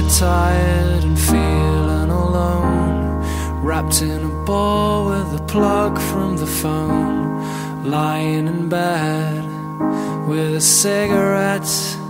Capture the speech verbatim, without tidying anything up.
you're tired and feeling alone, wrapped in a ball with a plug from the phone, lying in bed with a cigarette